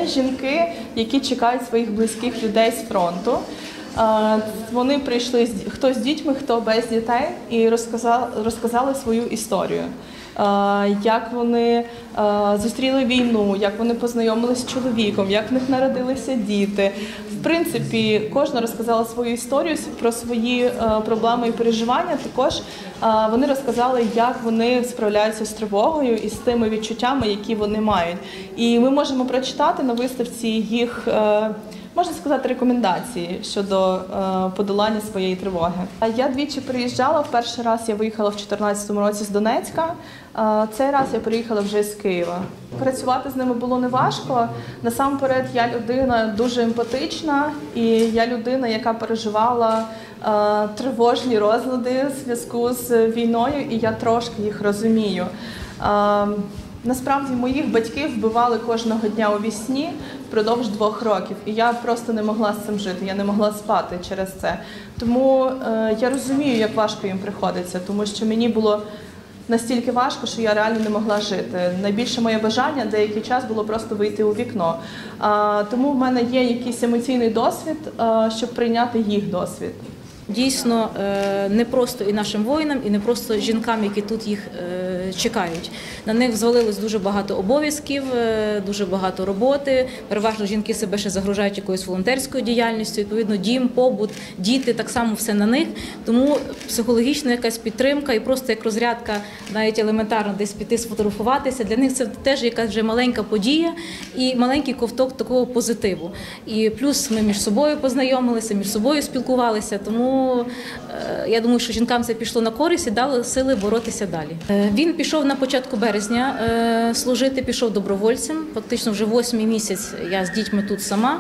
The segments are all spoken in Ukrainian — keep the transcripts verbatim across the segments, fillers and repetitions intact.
Це жінки, які чекають своїх близьких людей з фронту. Вони прийшли, хто з дітьми, хто без дітей, і розказали, розказали свою історію. Як вони зустріли війну, як вони познайомилися з чоловіком, як в них народилися діти. В принципі, кожна розказала свою історію про свої проблеми і переживання. Також вони розказали, як вони справляються з тривогою і з тими відчуттями, які вони мають. І ми можемо прочитати на виставці їх, можна сказати, рекомендації щодо подолання своєї тривоги. Я двічі приїжджала. В перший раз я виїхала в дві тисячі чотирнадцятому році з Донецька. Цей раз я приїхала вже з Києва. Працювати з ними було неважко. Насамперед, я людина дуже емпатична, і я людина, яка переживала тривожні розлади в зв'язку з війною, і я трошки їх розумію. Насправді, моїх батьків вбивали кожного дня у вісні впродовж двох років, і я просто не могла з цим жити, я не могла спати через це. Тому е, я розумію, як важко їм приходиться, тому що мені було настільки важко, що я реально не могла жити. Найбільше моє бажання деякий час було просто вийти у вікно. А, тому в мене є якийсь емоційний досвід, а, щоб прийняти їх досвід. Дійсно, не просто і нашим воїнам, і не просто жінкам, які тут їх чекають. На них звалилось дуже багато обов'язків, дуже багато роботи. Переважно жінки себе ще загружають якоюсь волонтерською діяльністю. Відповідно, дім, побут, діти, так само все на них. Тому психологічна якась підтримка і просто як розрядка, навіть елементарно десь піти сфотографуватися, для них це теж якась вже маленька подія і маленький ковток такого позитиву. І плюс ми між собою познайомилися, між собою спілкувалися, тому я думаю, що жінкам це пішло на користь і дало сили боротися далі. Він пішов на початку березня служити, пішов добровольцем. Фактично вже восьмий місяць я з дітьми тут сама.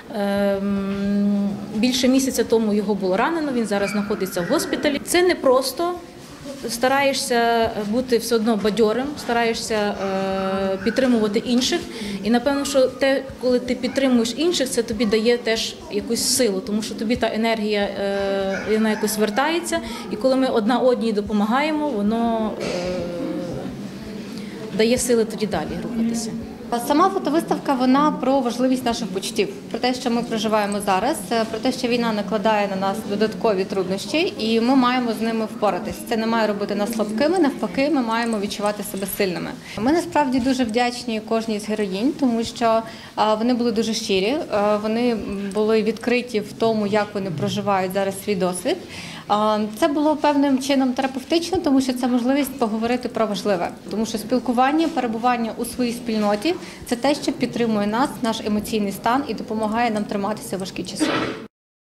Більше місяця тому його було ранено, він зараз знаходиться в госпіталі. Це не просто. Стараєшся бути все одно бадьорим, стараєшся підтримувати інших. І, напевно, що те, коли ти підтримуєш інших, це тобі дає теж якусь силу, тому що тобі та енергія, вона якось вертається. І коли ми одна одній допомагаємо, воно дає сили тоді далі рухатися. Сама фотовиставка, вона про важливість наших почуттів, про те, що ми проживаємо зараз, про те, що війна накладає на нас додаткові труднощі, і ми маємо з ними впоратись. Це не має робити нас слабкими, навпаки, ми маємо відчувати себе сильними. Ми насправді дуже вдячні кожній з героїнь, тому що вони були дуже щирі, вони були відкриті в тому, як вони проживають зараз свій досвід. Це було певним чином терапевтично, тому що це можливість поговорити про важливе. Тому що спілкування, перебування у своїй спільноті – це те, що підтримує нас, наш емоційний стан і допомагає нам триматися в важкі часи.